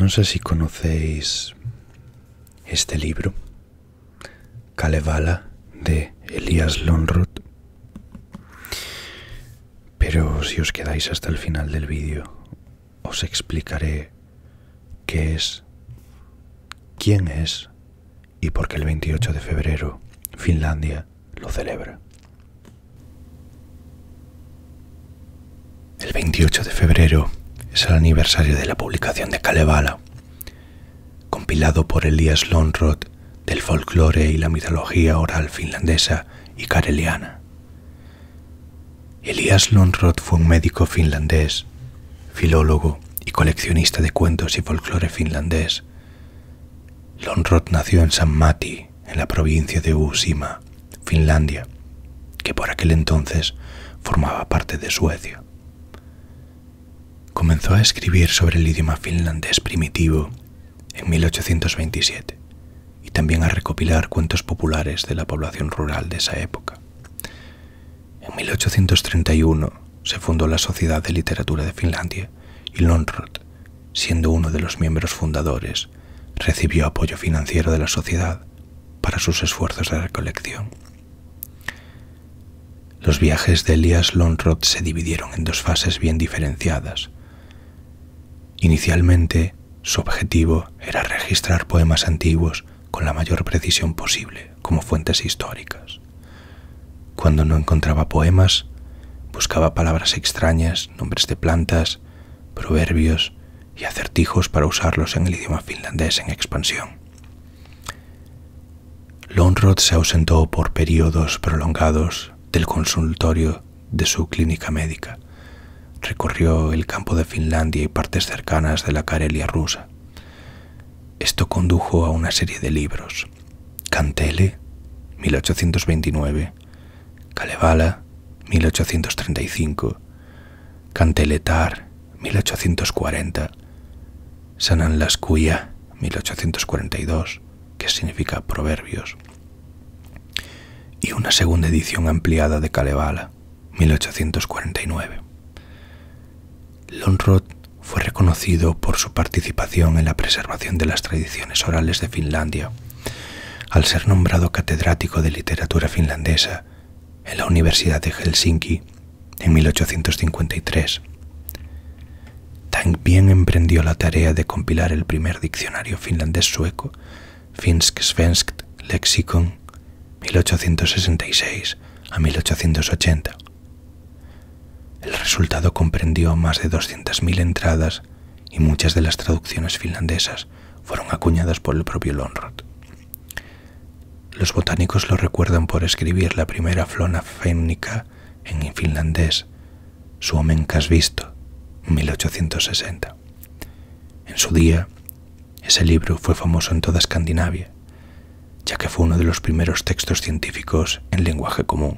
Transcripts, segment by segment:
No sé si conocéis este libro, Kalevala, de Elias Lönnrot, pero si os quedáis hasta el final del vídeo, os explicaré qué es, quién es y por qué el 28 de febrero Finlandia lo celebra. El 28 de febrero es el aniversario de la publicación de Kalevala, compilado por Elias Lönnrot del folclore y la mitología oral finlandesa y kareliana. Elias Lönnrot fue un médico finlandés, filólogo y coleccionista de cuentos y folclore finlandés. Lönnrot nació en San Matti, en la provincia de Uusimaa, Finlandia, que por aquel entonces formaba parte de Suecia. Comenzó a escribir sobre el idioma finlandés primitivo en 1827 y también a recopilar cuentos populares de la población rural de esa época. En 1831 se fundó la Sociedad de Literatura de Finlandia y Lönnrot, siendo uno de los miembros fundadores, recibió apoyo financiero de la sociedad para sus esfuerzos de recolección. Los viajes de Elias Lönnrot se dividieron en dos fases bien diferenciadas. Inicialmente, su objetivo era registrar poemas antiguos con la mayor precisión posible como fuentes históricas. Cuando no encontraba poemas, buscaba palabras extrañas, nombres de plantas, proverbios y acertijos para usarlos en el idioma finlandés en expansión. Lönnrot se ausentó por periodos prolongados del consultorio de su clínica médica. Recorrió el campo de Finlandia y partes cercanas de la Karelia rusa. Esto condujo a una serie de libros: Kantele, 1829, Kalevala, 1835, Kanteletar, 1840, Sananlaskuja, 1842, que significa proverbios, y una segunda edición ampliada de Kalevala, 1849. Lönnrot fue reconocido por su participación en la preservación de las tradiciones orales de Finlandia, al ser nombrado catedrático de literatura finlandesa en la Universidad de Helsinki en 1853. También emprendió la tarea de compilar el primer diccionario finlandés-sueco, Finsk-Svenskt Lexikon, 1866 a 1880. El resultado comprendió más de 200.000 entradas y muchas de las traducciones finlandesas fueron acuñadas por el propio Lönnrot. Los botánicos lo recuerdan por escribir la primera flora fennica en finlandés, Suomen kasvisto, en 1860. En su día, ese libro fue famoso en toda Escandinavia, ya que fue uno de los primeros textos científicos en lenguaje común.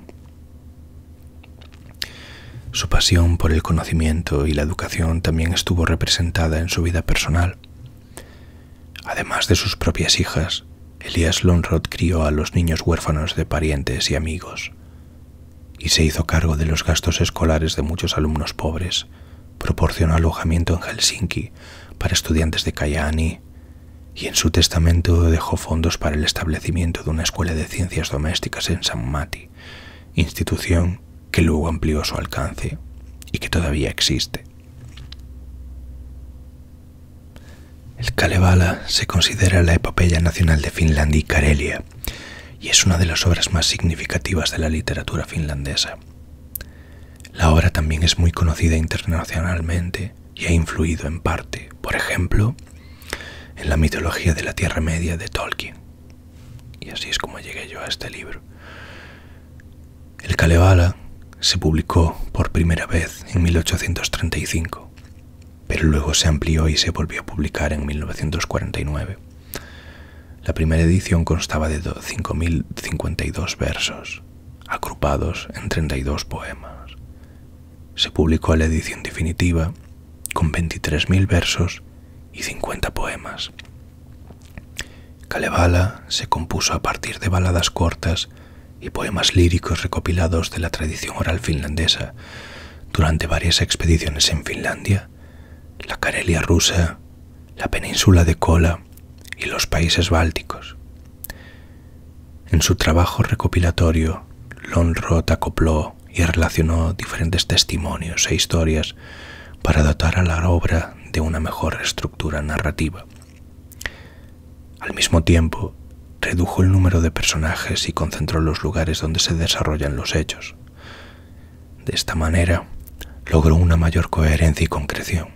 Su pasión por el conocimiento y la educación también estuvo representada en su vida personal. Además de sus propias hijas, Elias Lönnrot crió a los niños huérfanos de parientes y amigos, y se hizo cargo de los gastos escolares de muchos alumnos pobres. Proporcionó alojamiento en Helsinki para estudiantes de Kajaani, y en su testamento dejó fondos para el establecimiento de una escuela de ciencias domésticas en San Matti, institución que luego amplió su alcance y que todavía existe. El Kalevala se considera la epopeya nacional de Finlandia y Karelia, y es una de las obras más significativas de la literatura finlandesa. La obra también es muy conocida internacionalmente y ha influido en parte, por ejemplo, en la mitología de la Tierra Media de Tolkien. Y así es como llegué yo a este libro. El Kalevala se publicó por primera vez en 1835, pero luego se amplió y se volvió a publicar en 1949. La primera edición constaba de 5.052 versos, agrupados en 32 poemas. Se publicó la edición definitiva con 23.000 versos y 50 poemas. Kalevala se compuso a partir de baladas cortas y poemas líricos recopilados de la tradición oral finlandesa durante varias expediciones en Finlandia, la Karelia rusa, la península de Kola y los países bálticos. En su trabajo recopilatorio, Lönnrot acopló y relacionó diferentes testimonios e historias para dotar a la obra de una mejor estructura narrativa. Al mismo tiempo, redujo el número de personajes y concentró los lugares donde se desarrollan los hechos. De esta manera, logró una mayor coherencia y concreción.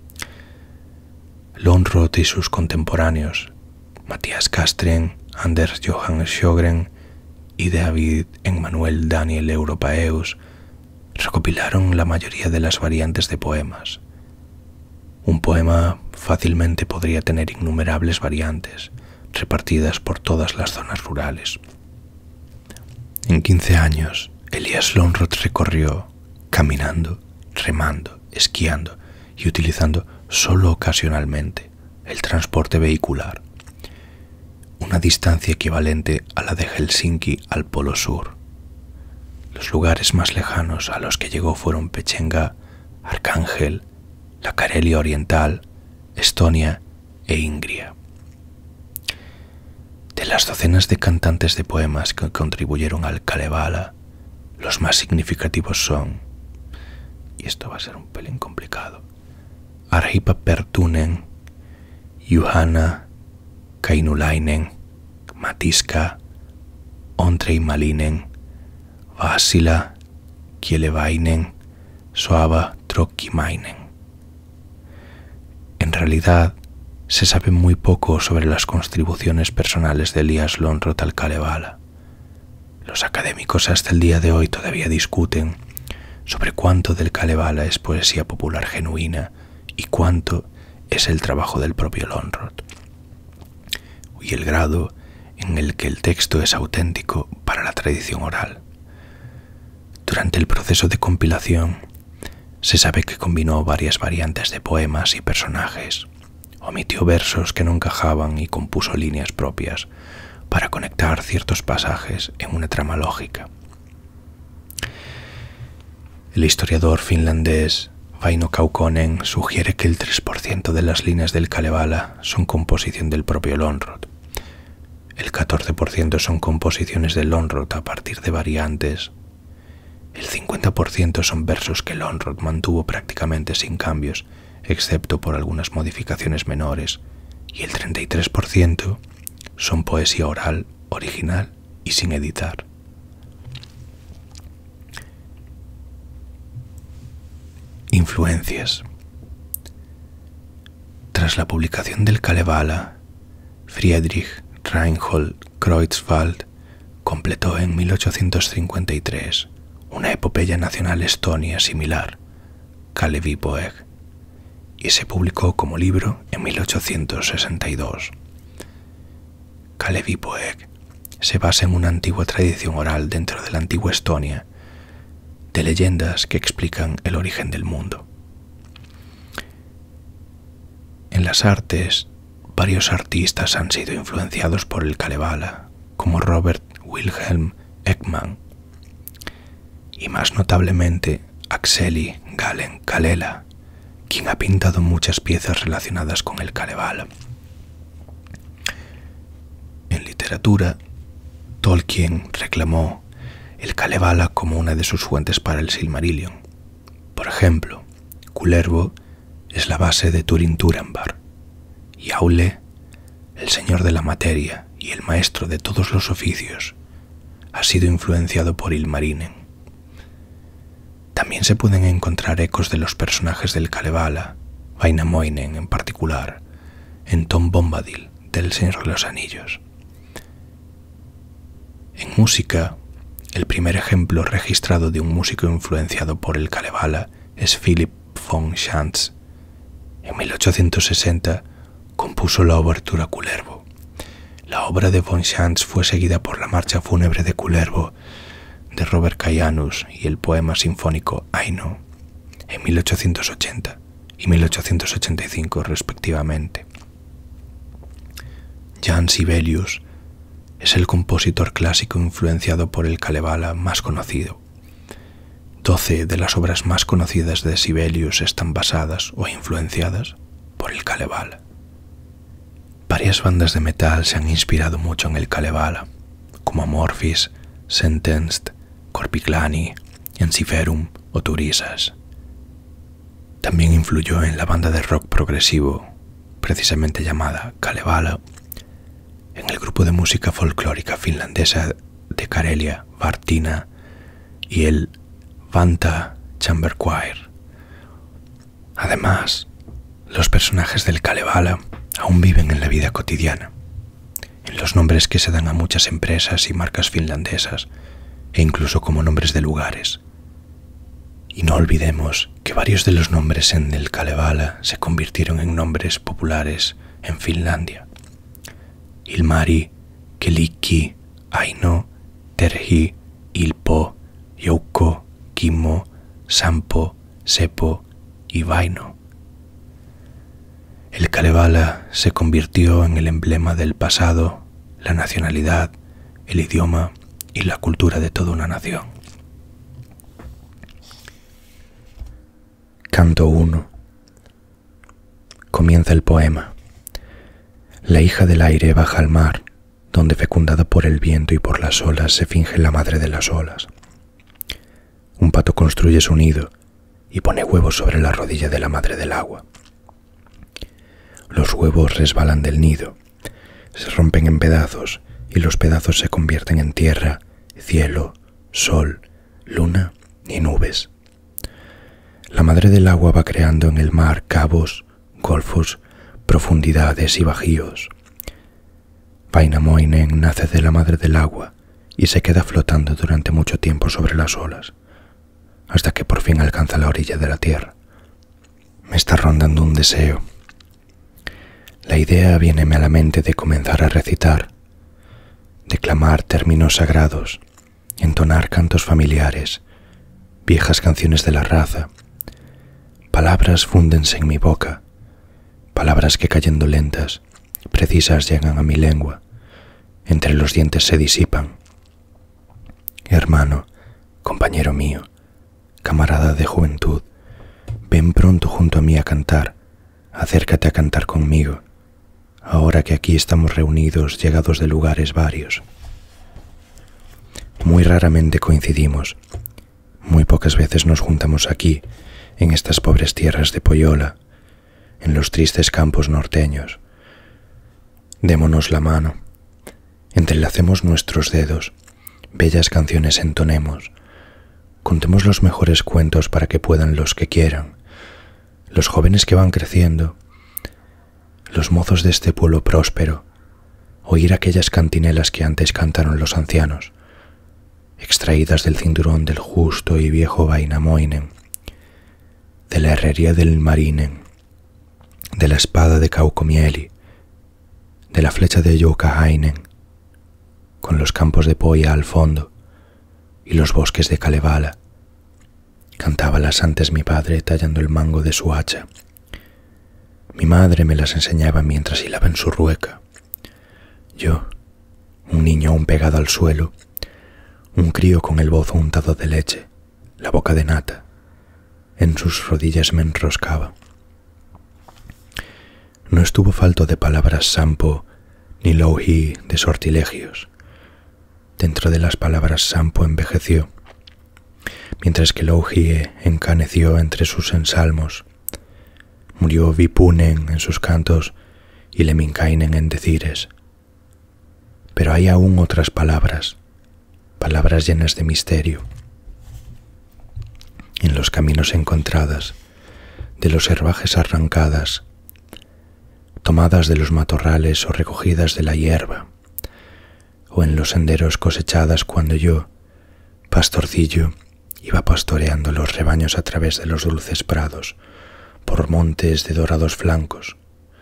Lönnrot y sus contemporáneos, Mattias Castrén, Anders Johan Sjögren y David Emmanuel Daniel Europaeus, recopilaron la mayoría de las variantes de poemas. Un poema fácilmente podría tener innumerables variantes, repartidas por todas las zonas rurales. En 15 años, Elias Lönnrot recorrió, caminando, remando, esquiando y utilizando solo ocasionalmente el transporte vehicular, una distancia equivalente a la de Helsinki al Polo Sur. Los lugares más lejanos a los que llegó fueron Pechenga, Arcángel, la Carelia Oriental, Estonia e Ingria. De las docenas de cantantes de poemas que contribuyeron al Kalevala, los más significativos son, y esto va a ser un pelín complicado, Arhipa Pertunen, Juhana Kainulainen, Matiska, Ondrej Malinen, Vasila Kielevainen, Soava Trokkimainen. En realidad, se sabe muy poco sobre las contribuciones personales de Elias Lönnrot al Kalevala. Los académicos hasta el día de hoy todavía discuten sobre cuánto del Kalevala es poesía popular genuina y cuánto es el trabajo del propio Lönnrot, y el grado en el que el texto es auténtico para la tradición oral. Durante el proceso de compilación, se sabe que combinó varias variantes de poemas y personajes, omitió versos que no encajaban y compuso líneas propias para conectar ciertos pasajes en una trama lógica. El historiador finlandés Väinö Kaukonen sugiere que el 3% de las líneas del Kalevala son composición del propio Lönnrot. El 14% son composiciones de Lönnrot a partir de variantes. El 50% son versos que Lönnrot mantuvo prácticamente sin cambios, excepto por algunas modificaciones menores, y el 33% son poesía oral, original y sin editar. Influencias. Tras la publicación del Kalevala, Friedrich Reinhold Kreutzwald completó en 1853 una epopeya nacional estonia similar, Kalevipoeg, y se publicó como libro en 1862. Kalevipoeg se basa en una antigua tradición oral dentro de la antigua Estonia, de leyendas que explican el origen del mundo. En las artes, varios artistas han sido influenciados por el Kalevala, como Robert Wilhelm Ekman, y más notablemente Akseli Gallen-Kallela, quien ha pintado muchas piezas relacionadas con el Kalevala. En literatura, Tolkien reclamó el Kalevala como una de sus fuentes para el Silmarillion. Por ejemplo, Kullervo es la base de Turin Turambar, y Aule, el señor de la materia y el maestro de todos los oficios, ha sido influenciado por Ilmarinen. También se pueden encontrar ecos de los personajes del Kalevala, Vainamoinen en particular, en Tom Bombadil del Señor de los Anillos. En música, el primer ejemplo registrado de un músico influenciado por el Kalevala es Philipp von Schantz. En 1860 compuso la obertura Kullervo. La obra de von Schantz fue seguida por la marcha fúnebre de Kullervo de Robert Kajanus y el poema sinfónico Aino en 1880 y 1885 respectivamente. Jan Sibelius es el compositor clásico influenciado por el Kalevala más conocido. 12 de las obras más conocidas de Sibelius están basadas o influenciadas por el Kalevala. Varias bandas de metal se han inspirado mucho en el Kalevala, como Amorphis, Sentenced, Korpiklani, Ensiferum o Turisas. También influyó en la banda de rock progresivo, precisamente llamada Kalevala, en el grupo de música folclórica finlandesa de Karelia, Vartina, y el Vantaa Chamber Choir. Además, los personajes del Kalevala aún viven en la vida cotidiana, en los nombres que se dan a muchas empresas y marcas finlandesas, e incluso como nombres de lugares. Y no olvidemos que varios de los nombres en el Kalevala se convirtieron en nombres populares en Finlandia. Ilmari, Kelikki, Aino, Terhi, Ilpo, Joukko, Kimmo, Sampo, Seppo y Vaino. El Kalevala se convirtió en el emblema del pasado, la nacionalidad, el idioma y la cultura de toda una nación. Canto 1. Comienza el poema. La hija del aire baja al mar, donde fecundada por el viento y por las olas se finge la madre de las olas. Un pato construye su nido y pone huevos sobre la rodilla de la madre del agua. Los huevos resbalan del nido, se rompen en pedazos y los pedazos se convierten en tierra, cielo, sol, luna y nubes. La madre del agua va creando en el mar cabos, golfos, profundidades y bajíos. Vainamoinen nace de la madre del agua y se queda flotando durante mucho tiempo sobre las olas, hasta que por fin alcanza la orilla de la tierra. Me está rondando un deseo. La idea viéneme a la mente de comenzar a recitar, declamar términos sagrados, entonar cantos familiares, viejas canciones de la raza. Palabras fúndense en mi boca, palabras que cayendo lentas, precisas llegan a mi lengua, entre los dientes se disipan. Hermano, compañero mío, camarada de juventud, ven pronto junto a mí a cantar, acércate a cantar conmigo, ahora que aquí estamos reunidos, llegados de lugares varios. Muy raramente coincidimos, muy pocas veces nos juntamos aquí, en estas pobres tierras de Pohjola, en los tristes campos norteños. Démonos la mano, entrelacemos nuestros dedos, bellas canciones entonemos, contemos los mejores cuentos para que puedan los que quieran, los jóvenes que van creciendo, los mozos de este pueblo próspero, oír aquellas cantinelas que antes cantaron los ancianos, extraídas del cinturón del justo y viejo Vainamoinen, de la herrería del Marinen, de la espada de Kaukomieli, de la flecha de Joukahainen, con los campos de Pohja al fondo y los bosques de Kalevala. Cantábalas antes mi padre tallando el mango de su hacha. Mi madre me las enseñaba mientras hilaba en su rueca. Yo, un niño aún pegado al suelo, un crío con el bozo untado de leche, la boca de nata, en sus rodillas me enroscaba. No estuvo falto de palabras Sampo ni Louhi de sortilegios. Dentro de las palabras Sampo envejeció, mientras que Louhi encaneció entre sus ensalmos. Murió Vipunen en sus cantos y Lemminkainen en decires. Pero hay aún otras palabras, palabras llenas de misterio. En los caminos encontradas, de los herbajes arrancadas, tomadas de los matorrales o recogidas de la hierba, o en los senderos cosechadas cuando yo, pastorcillo, iba pastoreando los rebaños a través de los dulces prados, por montes de dorados flancos.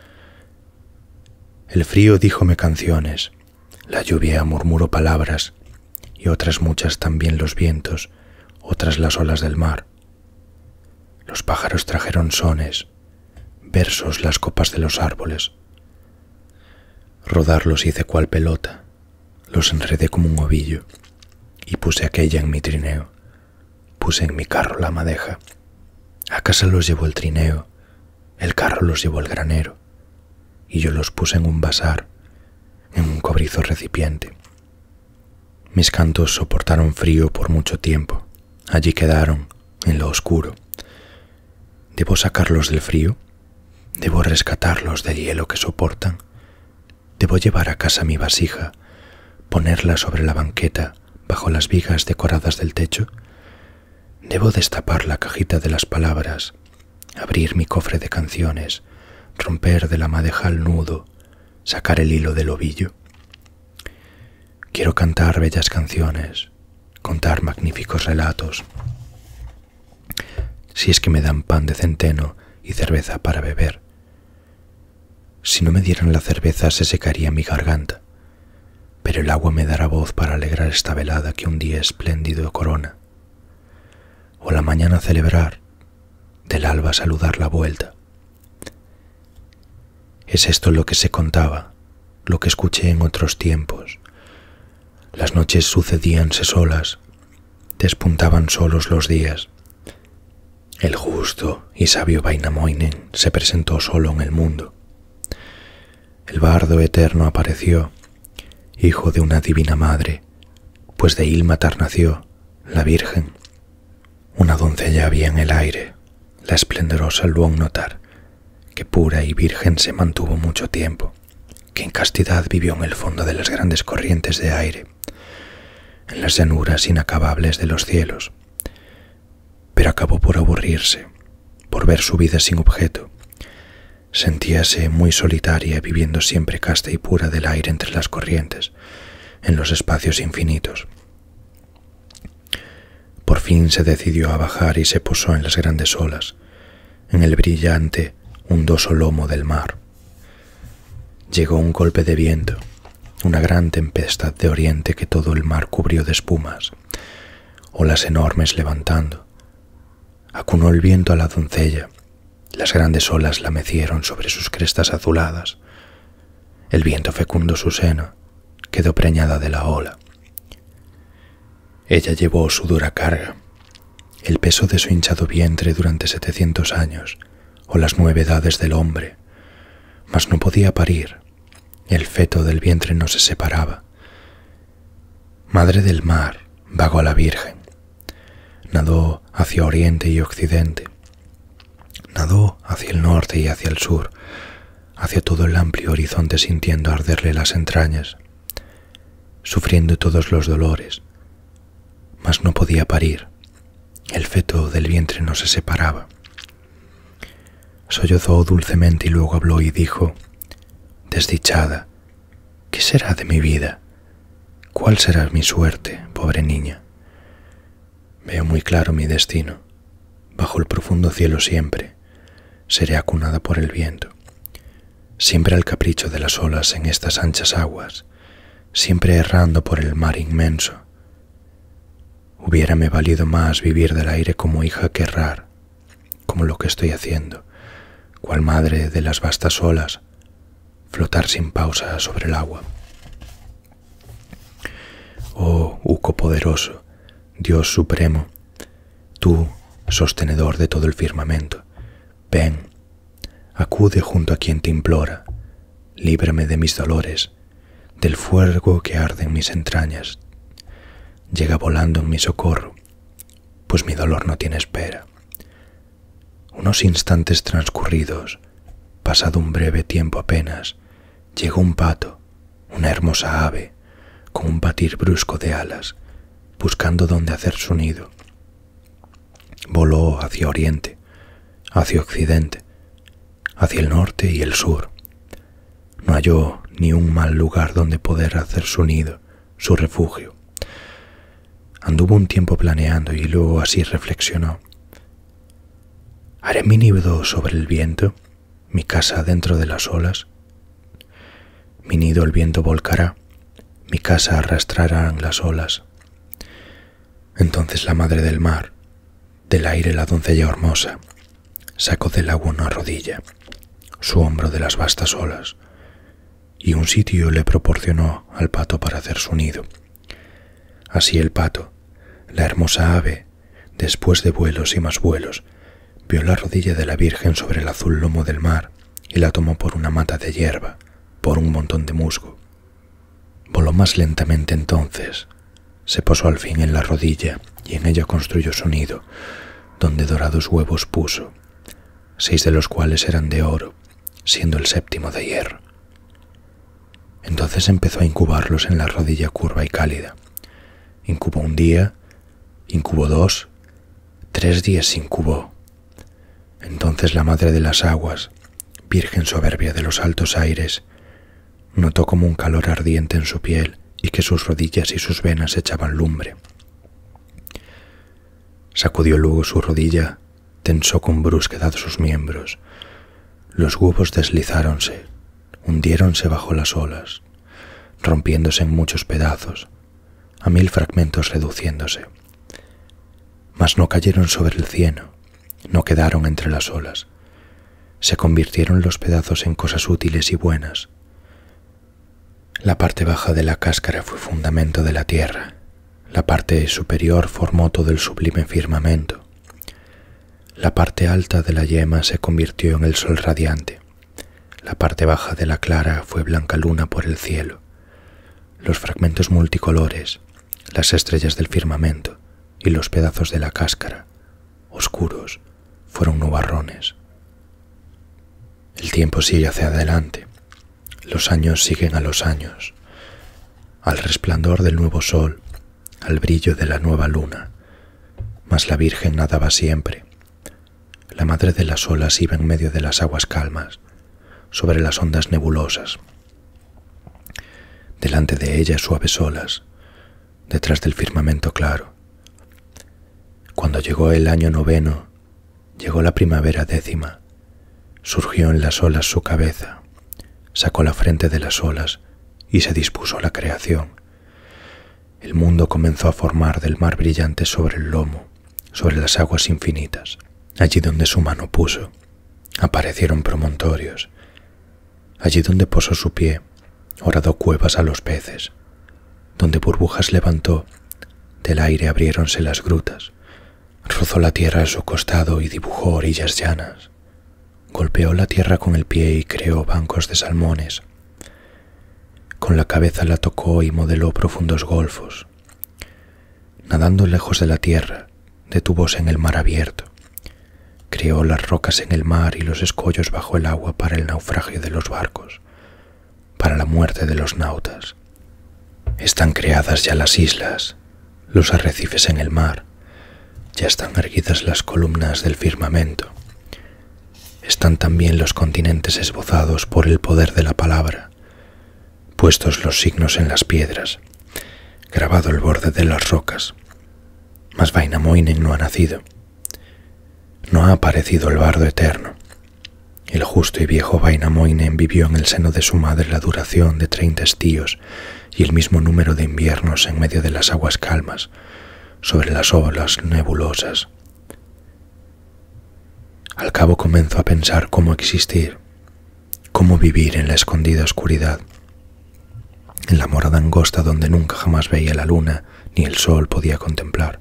El frío díjome canciones, la lluvia murmuró palabras, y otras muchas también los vientos, otras las olas del mar. Los pájaros trajeron sones, versos las copas de los árboles. Rodarlos hice cual pelota, los enredé como un ovillo, y puse aquella en mi trineo, puse en mi carro la madeja. A casa los llevó el trineo, el carro los llevó el granero, y yo los puse en un vasar, en un cobrizo recipiente. Mis cantos soportaron frío por mucho tiempo. Allí quedaron, en lo oscuro. ¿Debo sacarlos del frío? ¿Debo rescatarlos del hielo que soportan? ¿Debo llevar a casa mi vasija, ponerla sobre la banqueta bajo las vigas decoradas del techo? ¿Debo destapar la cajita de las palabras, abrir mi cofre de canciones, romper de la madeja el nudo, sacar el hilo del ovillo? Quiero cantar bellas canciones, contar magníficos relatos. Si es que me dan pan de centeno y cerveza para beber. Si no me dieran la cerveza se secaría mi garganta, pero el agua me dará voz para alegrar esta velada que un día espléndido corona. O la mañana celebrar, del alba saludar la vuelta. Es esto lo que se contaba, lo que escuché en otros tiempos. Las noches sucedíanse solas, despuntaban solos los días. El justo y sabio Vainamoinen se presentó solo en el mundo. El bardo eterno apareció, hijo de una divina madre, pues de Ilmatar nació la Virgen. Una doncella había en el aire, la esplendorosa Luonnotar, que pura y virgen se mantuvo mucho tiempo, que en castidad vivió en el fondo de las grandes corrientes de aire, en las llanuras inacabables de los cielos, pero acabó por aburrirse, por ver su vida sin objeto. Sentíase muy solitaria viviendo siempre casta y pura del aire entre las corrientes, en los espacios infinitos. Por fin se decidió a bajar y se posó en las grandes olas, en el brillante, hundoso lomo del mar. Llegó un golpe de viento, una gran tempestad de oriente que todo el mar cubrió de espumas, olas enormes levantando. Acunó el viento a la doncella, las grandes olas la mecieron sobre sus crestas azuladas. El viento fecundó su seno, quedó preñada de la ola. Ella llevó su dura carga, el peso de su hinchado vientre durante 700 años, o las 9 edades del hombre, mas no podía parir. El feto del vientre no se separaba. Madre del mar, vagó la Virgen. Nadó hacia oriente y occidente. Nadó hacia el norte y hacia el sur, hacia todo el amplio horizonte sintiendo arderle las entrañas, sufriendo todos los dolores, mas no podía parir. El feto del vientre no se separaba. Sollozó dulcemente y luego habló y dijo: «Desdichada, ¿qué será de mi vida? ¿Cuál será mi suerte, pobre niña? Veo muy claro mi destino. Bajo el profundo cielo siempre seré acunada por el viento, siempre al capricho de las olas en estas anchas aguas, siempre errando por el mar inmenso. Hubiérame valido más vivir del aire como hija que errar, como lo que estoy haciendo, cual madre de las vastas olas, flotar sin pausa sobre el agua. Oh, Uco poderoso, Dios supremo, tú, sostenedor de todo el firmamento, ven, acude junto a quien te implora, líbrame de mis dolores, del fuego que arde en mis entrañas. Llega volando en mi socorro, pues mi dolor no tiene espera. Unos instantes transcurridos, pasado un breve tiempo apenas, llegó un pato, una hermosa ave, con un batir brusco de alas, buscando dónde hacer su nido. Voló hacia oriente, hacia occidente, hacia el norte y el sur. No halló ni un mal lugar donde poder hacer su nido, su refugio. Anduvo un tiempo planeando y luego así reflexionó: ¿haré mi nido sobre el viento, mi casa dentro de las olas? Mi nido el viento volcará, mi casa arrastrarán las olas. Entonces la madre del mar, del aire la doncella hermosa, sacó del agua una rodilla, su hombro de las vastas olas, y un sitio le proporcionó al pato para hacer su nido. Así el pato, la hermosa ave, después de vuelos y más vuelos, vio la rodilla de la Virgen sobre el azul lomo del mar y la tomó por una mata de hierba, por un montón de musgo. Voló más lentamente entonces, se posó al fin en la rodilla y en ella construyó su nido, donde dorados huevos puso, 6 de los cuales eran de oro, siendo el 7º de hierro. Entonces empezó a incubarlos en la rodilla curva y cálida. Incubó un día, incubó 2, 3 días incubó. Entonces la madre de las aguas, virgen soberbia de los altos aires, notó como un calor ardiente en su piel y que sus rodillas y sus venas echaban lumbre. Sacudió luego su rodilla, tensó con brusquedad sus miembros. Los huevos deslizáronse, hundiéronse bajo las olas, rompiéndose en muchos pedazos, a 1000 fragmentos reduciéndose. Mas no cayeron sobre el cieno, no quedaron entre las olas. Se convirtieron los pedazos en cosas útiles y buenas. La parte baja de la cáscara fue fundamento de la tierra, la parte superior formó todo el sublime firmamento. La parte alta de la yema se convirtió en el sol radiante, la parte baja de la clara fue blanca luna por el cielo. Los fragmentos multicolores, las estrellas del firmamento y los pedazos de la cáscara, oscuros, fueron nubarrones. El tiempo sigue hacia adelante, los años siguen a los años, al resplandor del nuevo sol, al brillo de la nueva luna, mas la Virgen nadaba siempre. La madre de las olas iba en medio de las aguas calmas, sobre las ondas nebulosas. Delante de ella suaves olas, detrás del firmamento claro. Cuando llegó el año 9, llegó la primavera 10, surgió en las olas su cabeza, sacó la frente de las olas y se dispuso la creación. El mundo comenzó a formar del mar brillante sobre el lomo, sobre las aguas infinitas. Allí donde su mano puso, aparecieron promontorios. Allí donde posó su pie, horadó cuevas a los peces. Donde burbujas levantó, del aire abriéronse las grutas. Rozó la tierra a su costado y dibujó orillas llanas. Golpeó la tierra con el pie y creó bancos de salmones. Con la cabeza la tocó y modeló profundos golfos. Nadando lejos de la tierra, detúvose en el mar abierto. Creó las rocas en el mar y los escollos bajo el agua para el naufragio de los barcos, para la muerte de los nautas. Están creadas ya las islas, los arrecifes en el mar, ya están erguidas las columnas del firmamento. Están también los continentes esbozados por el poder de la palabra, puestos los signos en las piedras, grabado el borde de las rocas. Mas Wainamoinen no ha nacido. No ha aparecido el bardo eterno. El justo y viejo Wainamoinen vivió en el seno de su madre la duración de 30 estíos y el mismo número de inviernos en medio de las aguas calmas, sobre las olas nebulosas. Al cabo comenzó a pensar cómo existir, cómo vivir en la escondida oscuridad, en la morada angosta donde nunca jamás veía la luna ni el sol podía contemplar.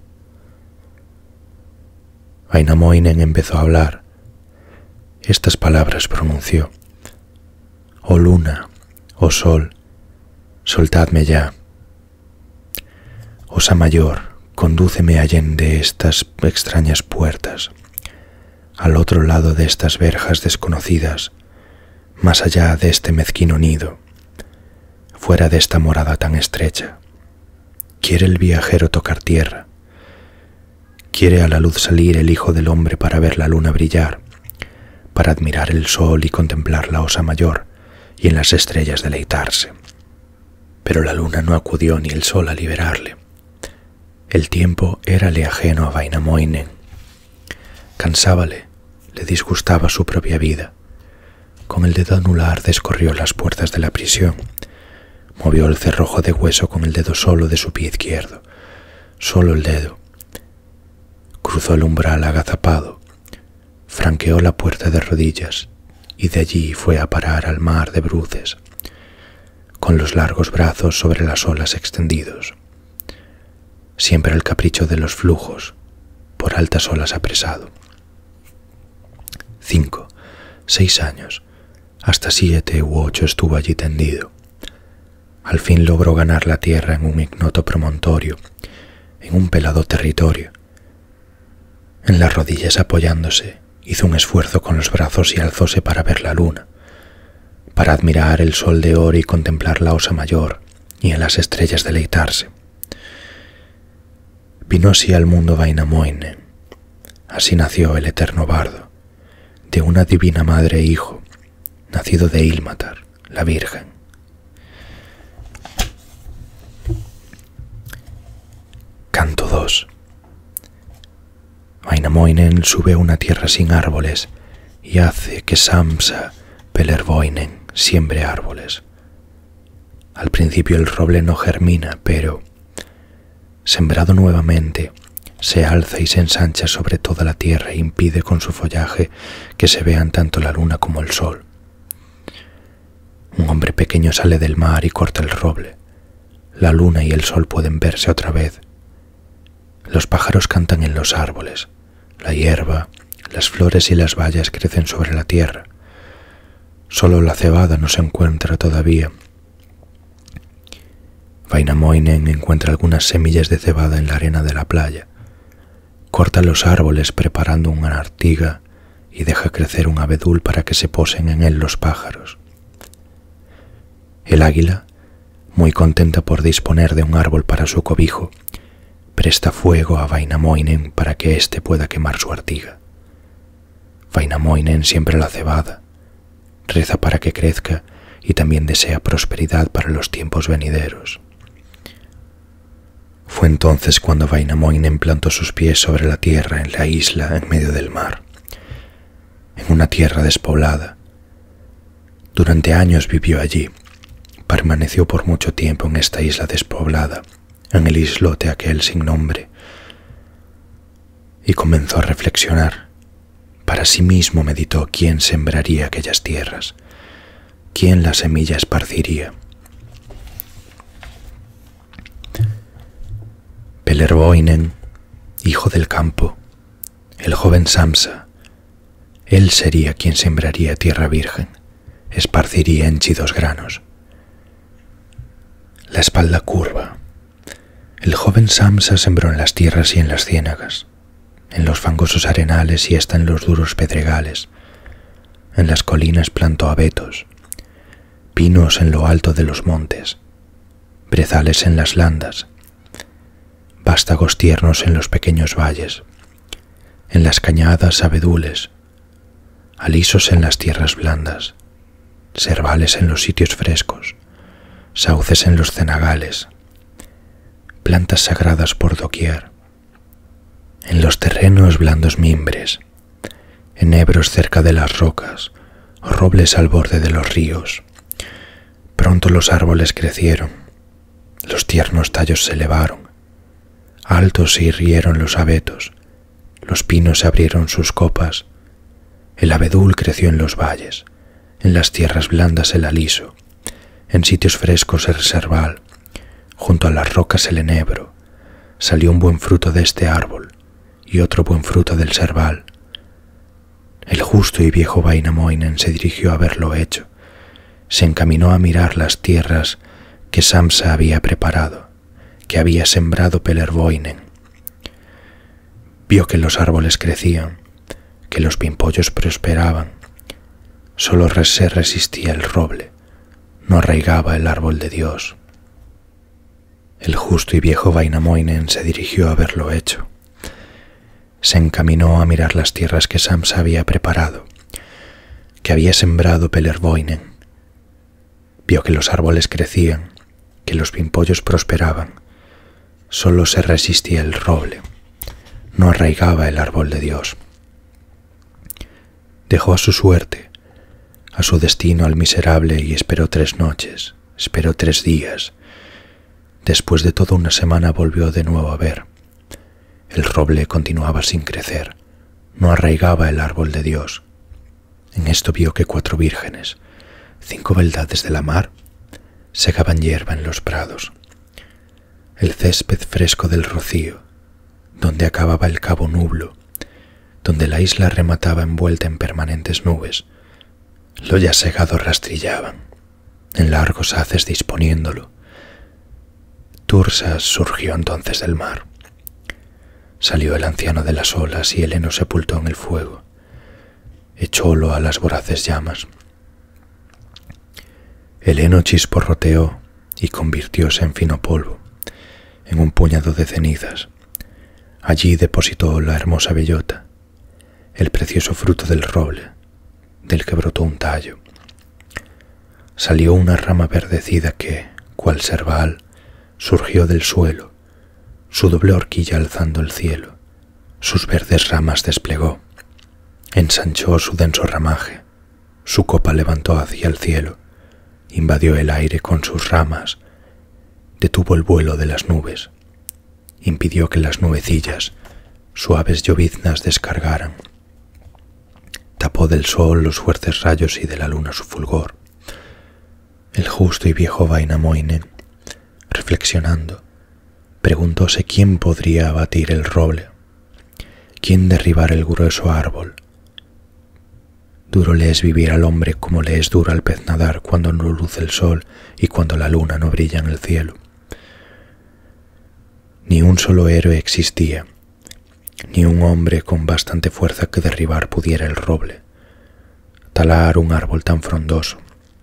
Wainamoinen empezó a hablar. Estas palabras pronunció: «Oh luna, oh sol, soltadme ya. Osa mayor, condúceme allende estas extrañas puertas, al otro lado de estas verjas desconocidas, más allá de este mezquino nido, fuera de esta morada tan estrecha. Quiere el viajero tocar tierra. Quiere a la luz salir el Hijo del Hombre para ver la luna brillar, para admirar el sol y contemplar la osa mayor y en las estrellas deleitarse. Pero la luna no acudió ni el sol a liberarle. El tiempo érale ajeno a Wainamoinen. Cansábale, le disgustaba su propia vida. Con el dedo anular descorrió las puertas de la prisión. Movió el cerrojo de hueso con el dedo solo de su pie izquierdo, solo el dedo. Cruzó el umbral agazapado, franqueó la puerta de rodillas y de allí fue a parar al mar de bruces, con los largos brazos sobre las olas extendidos. Siempre el capricho de los flujos, por altas olas apresado. 5, 6 años, Hasta 7 u 8 estuvo allí tendido. Al fin logró ganar la tierra en un ignoto promontorio, en un pelado territorio. En las rodillas apoyándose, hizo un esfuerzo con los brazos y alzóse para ver la luna, para admirar el sol de oro y contemplar la osa mayor, y en las estrellas deleitarse. Vino así al mundo Wainamoinen. Así nació el eterno bardo, de una divina madre e hijo, nacido de Ilmatar, la Virgen. Canto 2. Wainamoinen sube a una tierra sin árboles y hace que Sampsa Pellerwoinen siembre árboles. Al principio el roble no germina, pero, sembrado nuevamente, se alza y se ensancha sobre toda la tierra e impide con su follaje que se vean tanto la luna como el sol. Un hombre pequeño sale del mar y corta el roble. La luna y el sol pueden verse otra vez. Los pájaros cantan en los árboles. La hierba, las flores y las bayas crecen sobre la tierra. Solo la cebada no se encuentra todavía. Wainamoinen encuentra algunas semillas de cebada en la arena de la playa. Corta los árboles preparando una artiga y deja crecer un abedul para que se posen en él los pájaros. El águila, muy contenta por disponer de un árbol para su cobijo, presta fuego a Wainamoinen para que éste pueda quemar su artiga. Wainamoinen siembra la cebada, reza para que crezca y también desea prosperidad para los tiempos venideros. Fue entonces cuando Wainamoinen plantó sus pies sobre la tierra en la isla en medio del mar, en una tierra despoblada. Durante años vivió allí. Permaneció por mucho tiempo en esta isla despoblada, en el islote aquel sin nombre, y comenzó a reflexionar. Para sí mismo meditó quién sembraría aquellas tierras, quién la semilla esparciría. Pellerwoinen, hijo del campo, el joven Sampsa, él sería quien sembraría tierra virgen, esparciría henchidos granos. La espalda curva. El joven Sampsa sembró en las tierras y en las ciénagas, en los fangosos arenales y hasta en los duros pedregales. En las colinas plantó abetos, pinos en lo alto de los montes, brezales en las landas, vástagos tiernos en los pequeños valles, en las cañadas abedules, alisos en las tierras blandas, servales en los sitios frescos, sauces en los cenagales, plantas sagradas por doquier, en los terrenos blandos mimbres, enebros cerca de las rocas, robles al borde de los ríos. Pronto los árboles crecieron, los tiernos tallos se elevaron, altos se irguieron los abetos, los pinos se abrieron sus copas, el abedul creció en los valles, en las tierras blandas el aliso, en sitios frescos el serval, junto a las rocas el enebro. Salió un buen fruto de este árbol y otro buen fruto del serval. El justo y viejo Wainamoinen se dirigió a verlo hecho, se encaminó a mirar las tierras que Sampsa había preparado, que había sembrado Pellerwoinen. Vio que los árboles crecían, que los pimpollos prosperaban, solo se resistía el roble, no arraigaba el árbol de Dios. El justo y viejo Wainamoinen se dirigió a verlo hecho. Se encaminó a mirar las tierras que Sampsa había preparado, que había sembrado Pellerwoinen. Vio que los árboles crecían, que los pimpollos prosperaban, solo se resistía el roble, no arraigaba el árbol de Dios. Dejó a su suerte, a su destino al miserable y esperó 3 noches, esperó 3 días. Después de toda una semana volvió de nuevo a ver. El roble continuaba sin crecer, no arraigaba el árbol de Dios. En esto vio que 4 vírgenes, 5 beldades de la mar, segaban hierba en los prados. El césped fresco del rocío, donde acababa el cabo Nublo, donde la isla remataba envuelta en permanentes nubes, Lo ya segado rastrillaban, en largos haces disponiéndolo. Tursas surgió entonces del mar. Salió el anciano de las olas y el heno sepultó en el fuego. Echólo a las voraces llamas. El heno chisporroteó y convirtióse en fino polvo, en un puñado de cenizas. Allí depositó la hermosa bellota, el precioso fruto del roble, del que brotó un tallo. Salió una rama verdecida que, cual cerval, surgió del suelo, su doble horquilla alzando el cielo, sus verdes ramas desplegó, ensanchó su denso ramaje, su copa levantó hacia el cielo, invadió el aire con sus ramas, detuvo el vuelo de las nubes, impidió que las nubecillas suaves lloviznas descargaran, tapó del sol los fuertes rayos y de la luna su fulgor. El justo y viejo Wainamoinen, reflexionando, preguntóse quién podría abatir el roble, quién derribar el grueso árbol. Duro le es vivir al hombre como le es duro al pez nadar cuando no luce el sol y cuando la luna no brilla en el cielo. Ni un solo héroe existía, ni un hombre con bastante fuerza que derribar pudiera el roble, talar un árbol tan frondoso.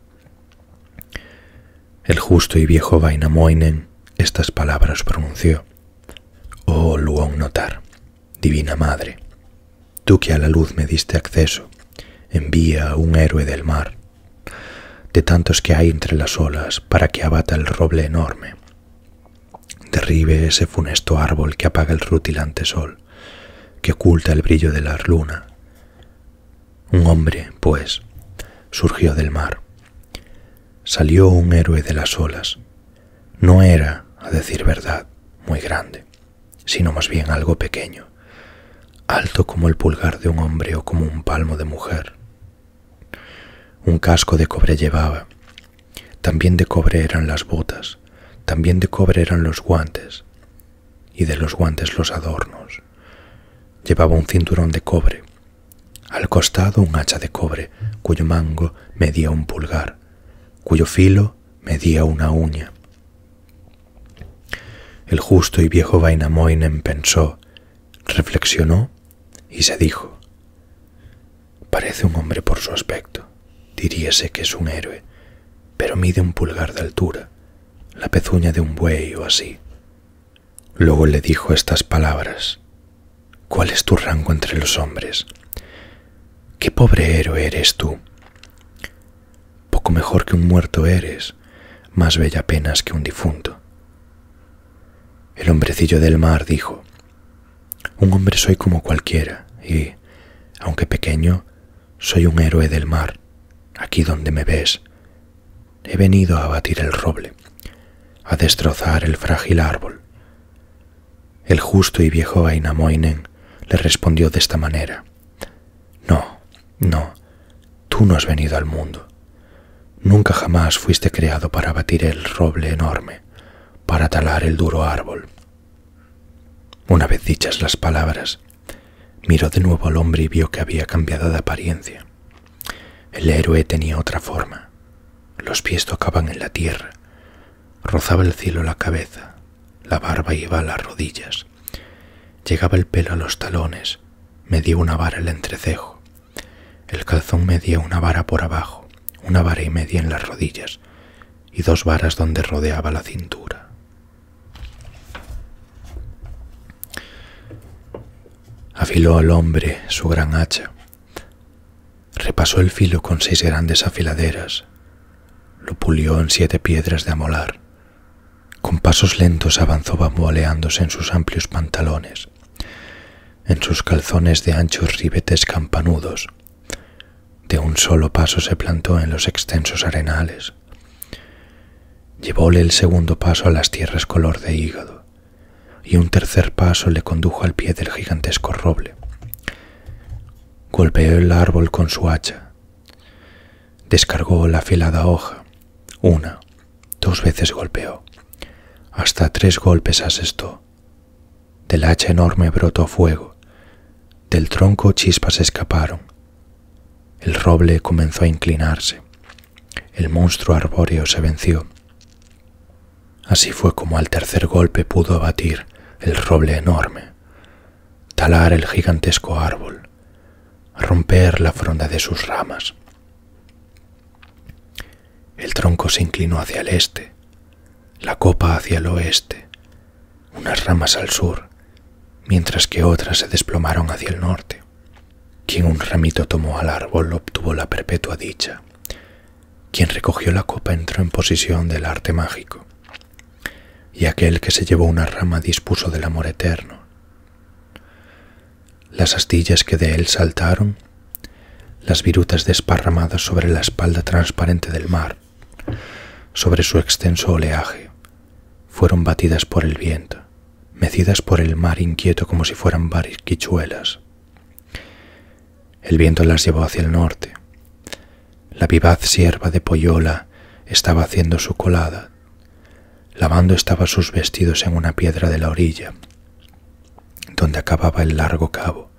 El justo y viejo Wainamoinen estas palabras pronunció. Oh Luonnotar, divina madre, tú que a la luz me diste acceso, envía a un héroe del mar, de tantos que hay entre las olas, para que abata el roble enorme, derribe ese funesto árbol que apaga el rutilante sol, que oculta el brillo de la luna. Un hombre, pues, surgió del mar. Salió un héroe de las olas. No era, a decir verdad, muy grande, sino más bien algo pequeño, alto como el pulgar de un hombre o como un palmo de mujer. Un casco de cobre llevaba, también de cobre eran las botas, también de cobre eran los guantes, y de los guantes los adornos. Llevaba un cinturón de cobre, al costado un hacha de cobre, cuyo mango medía un pulgar, cuyo filo medía una uña. El justo y viejo Wainamoinen pensó, reflexionó y se dijo: parece un hombre por su aspecto, diríase que es un héroe, pero mide un pulgar de altura, la pezuña de un buey o así. Luego le dijo estas palabras: ¿cuál es tu rango entre los hombres? ¿Qué pobre héroe eres tú? Poco mejor que un muerto eres, más bella apenas que un difunto. El hombrecillo del mar dijo: un hombre soy como cualquiera y, aunque pequeño, soy un héroe del mar. Aquí donde me ves, he venido a abatir el roble, a destrozar el frágil árbol. El justo y viejo Wainamoinen le respondió de esta manera: no, no, tú no has venido al mundo. Nunca jamás fuiste creado para abatir el roble enorme, para talar el duro árbol. Una vez dichas las palabras, miró de nuevo al hombre y vio que había cambiado de apariencia. El héroe tenía otra forma. Los pies tocaban en la tierra, rozaba el cielo la cabeza, la barba iba a las rodillas, llegaba el pelo a los talones, medía una vara el entrecejo, el calzón medía una vara por abajo, una vara y media en las rodillas y 2 varas donde rodeaba la cintura. Afiló al hombre su gran hacha, repasó el filo con 6 grandes afiladeras, lo pulió en 7 piedras de amolar. Con pasos lentos avanzó bamboleándose en sus amplios pantalones, en sus calzones de anchos ribetes campanudos. De un solo paso se plantó en los extensos arenales. Llevóle el segundo paso a las tierras color de hígado, y un tercer paso le condujo al pie del gigantesco roble. Golpeó el árbol con su hacha, descargó la afilada hoja, 1, 2 veces golpeó, hasta 3 golpes asestó. Del hacha enorme brotó fuego, del tronco chispas escaparon. El roble comenzó a inclinarse. El monstruo arbóreo se venció. Así fue como al tercer golpe pudo abatir el roble enorme, talar el gigantesco árbol, romper la fronda de sus ramas. El tronco se inclinó hacia el este, la copa hacia el oeste, unas ramas al sur, mientras que otras se desplomaron hacia el norte. Quien un ramito tomó al árbol obtuvo la perpetua dicha. Quien recogió la copa entró en posesión del arte mágico, y aquel que se llevó una rama dispuso del amor eterno. Las astillas que de él saltaron, las virutas desparramadas sobre la espalda transparente del mar, sobre su extenso oleaje, fueron batidas por el viento, mecidas por el mar inquieto como si fueran barquichuelas. El viento las llevó hacia el norte. La vivaz sierva de Poyola estaba haciendo su colada. Lavando estaba sus vestidos en una piedra de la orilla, donde acababa el largo cabo.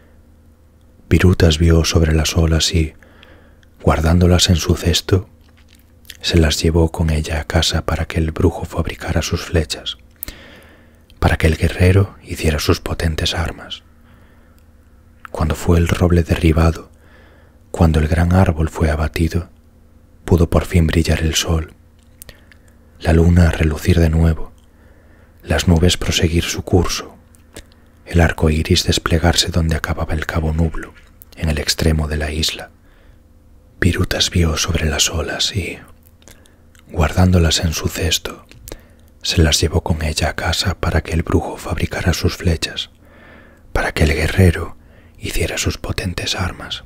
Virutas vio sobre las olas y, guardándolas en su cesto, se las llevó con ella a casa para que el brujo fabricara sus flechas, para que el guerrero hiciera sus potentes armas. Cuando fue el roble derribado, cuando el gran árbol fue abatido, pudo por fin brillar el sol, la luna relucir de nuevo, las nubes proseguir su curso, el arco iris desplegarse donde acababa el cabo Nublo, en el extremo de la isla. Virutas vio sobre las olas y, guardándolas en su cesto, se las llevó con ella a casa para que el brujo fabricara sus flechas, para que el guerrero hiciera sus potentes armas.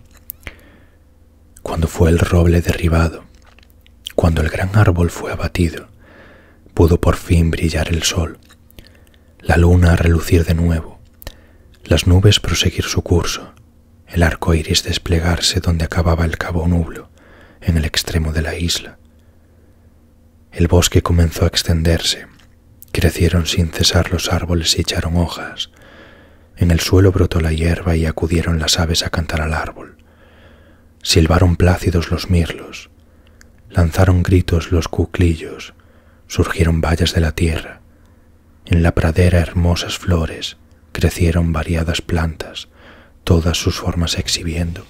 Cuando fue el roble derribado, cuando el gran árbol fue abatido, pudo por fin brillar el sol, la luna relucir de nuevo, las nubes proseguir su curso, el arco iris desplegarse donde acababa el cabo Nublo, en el extremo de la isla. El bosque comenzó a extenderse, crecieron sin cesar los árboles y echaron hojas. En el suelo brotó la hierba y acudieron las aves a cantar al árbol. Silbaron plácidos los mirlos, lanzaron gritos los cuclillos, surgieron bayas de la tierra. En la pradera hermosas flores, crecieron variadas plantas, todas sus formas exhibiendo.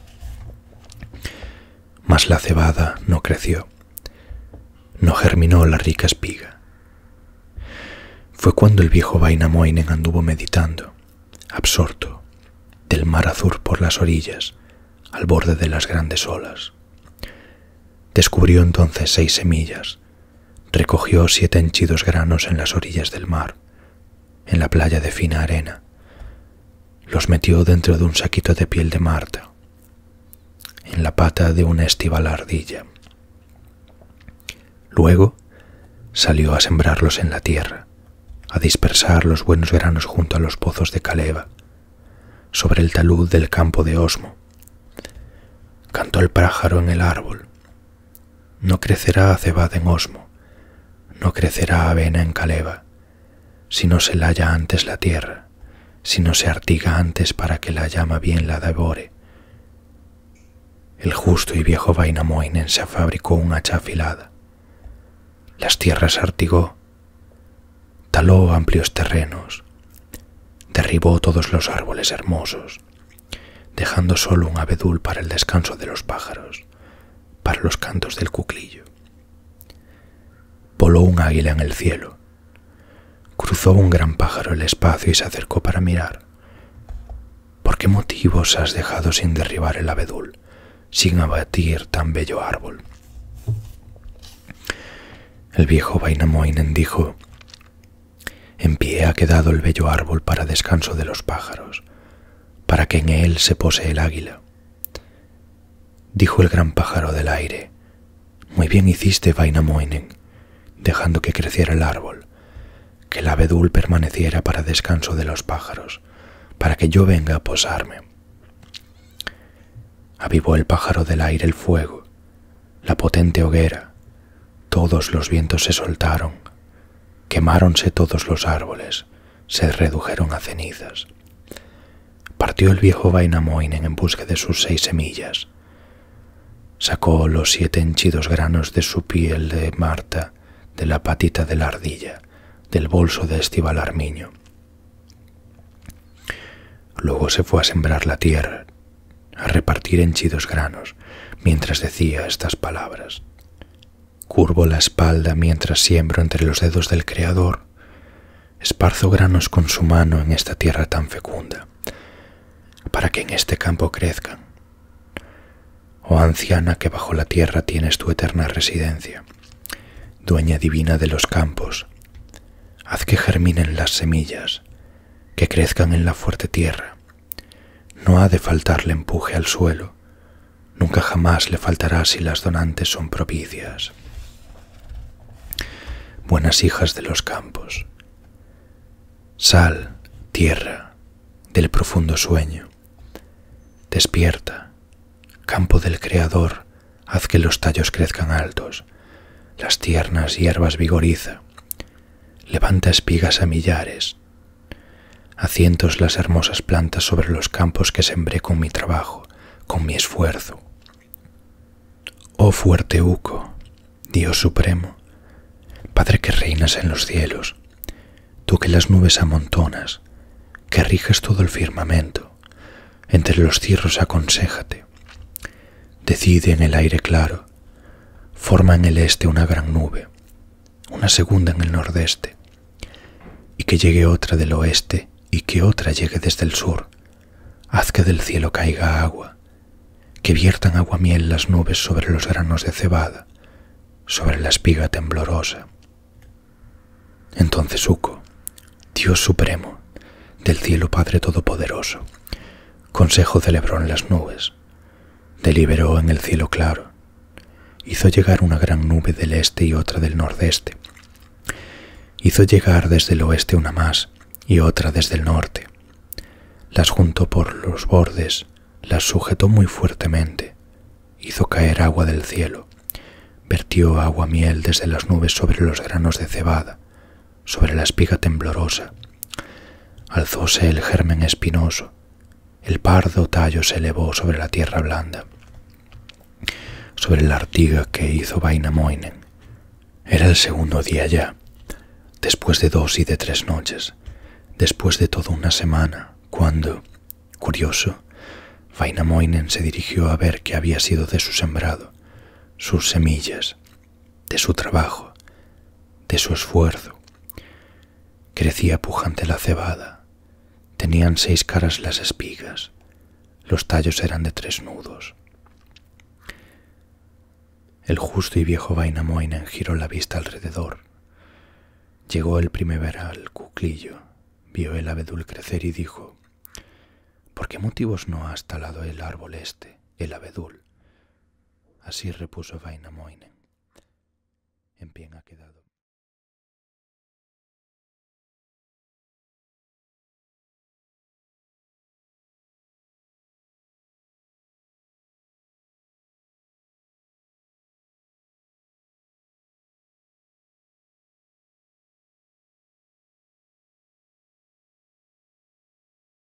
Mas la cebada no creció, no germinó la rica espiga. Fue cuando el viejo Wainamoinen anduvo meditando, absorto, del mar azul por las orillas, al borde de las grandes olas. Descubrió entonces 6 semillas, recogió 7 henchidos granos en las orillas del mar, en la playa de fina arena. Los metió dentro de un saquito de piel de marta, en la pata de una estival ardilla. Luego salió a sembrarlos en la tierra, a dispersar los buenos granos junto a los pozos de Caleva, sobre el talud del campo de Osmo. Cantó el pájaro en el árbol. No crecerá cebada en Osmo, no crecerá avena en Caleva, si no se laya antes la tierra, si no se artiga antes para que la llama bien la devore. El justo y viejo Wainamoinen se fabricó un hacha afilada. Las tierras artigó, taló amplios terrenos, derribó todos los árboles hermosos, dejando solo un abedul para el descanso de los pájaros, para los cantos del cuclillo. Voló un águila en el cielo, cruzó un gran pájaro el espacio y se acercó para mirar. ¿Por qué motivos has dejado sin derribar el abedul, sin abatir tan bello árbol? El viejo Wainamoinen dijo: en pie ha quedado el bello árbol para descanso de los pájaros, para que en él se pose el águila. Dijo el gran pájaro del aire: muy bien hiciste, Wainamoinen, dejando que creciera el árbol, que el abedul permaneciera para descanso de los pájaros, para que yo venga a posarme. Avivó el pájaro del aire el fuego, la potente hoguera. Todos los vientos se soltaron, quemáronse todos los árboles, se redujeron a cenizas. Partió el viejo Vainamoinen en busca de sus 6 semillas. Sacó los 7 henchidos granos de su piel de Marta, de la patita de la ardilla, del bolso de Estival Armiño. Luego se fue a sembrar la tierra, a repartir henchidos granos, mientras decía estas palabras. Curvo la espalda mientras siembro entre los dedos del Creador. Esparzo granos con su mano en esta tierra tan fecunda, para que en este campo crezcan. Oh anciana que bajo la tierra tienes tu eterna residencia, dueña divina de los campos, haz que germinen las semillas, que crezcan en la fuerte tierra. No ha de faltarle empuje al suelo, nunca jamás le faltará si las donantes son propicias. Buenas hijas de los campos, sal, tierra, del profundo sueño. Despierta, campo del Creador, haz que los tallos crezcan altos, las tiernas hierbas vigoriza. Levanta espigas a millares, a cientos las hermosas plantas sobre los campos que sembré con mi trabajo, con mi esfuerzo. Oh fuerte Ukko, Dios supremo, Padre que reinas en los cielos, tú que las nubes amontonas, que riges todo el firmamento, entre los cirros aconséjate. Decide en el aire claro, forma en el este una gran nube, una segunda en el nordeste, y que llegue otra del oeste y que otra llegue desde el sur. Haz que del cielo caiga agua, que viertan aguamiel las nubes sobre los granos de cebada, sobre la espiga temblorosa. Entonces Ukko, Dios supremo, del cielo Padre todopoderoso, consejo celebró en las nubes, deliberó en el cielo claro, hizo llegar una gran nube del este y otra del nordeste, hizo llegar desde el oeste una más y otra desde el norte, las juntó por los bordes, las sujetó muy fuertemente, hizo caer agua del cielo, vertió aguamiel desde las nubes sobre los granos de cebada, sobre la espiga temblorosa. Alzóse el germen espinoso, el pardo tallo se elevó sobre la tierra blanda, sobre la artiga que hizo Vainamoinen. Era el segundo día ya, después de 2 y de 3 noches, después de toda una semana, cuando, curioso, Vainamoinen se dirigió a ver qué había sido de su sembrado, sus semillas, de su trabajo, de su esfuerzo. Crecía pujante la cebada, tenían 6 caras las espigas, los tallos eran de 3 nudos. El justo y viejo Vainamoinen giró la vista alrededor. Llegó el primaveral cuclillo, vio el abedul crecer y dijo: ¿por qué motivos no has talado el árbol este, el abedul? Así repuso Vainamoinen. En pie ha quedado.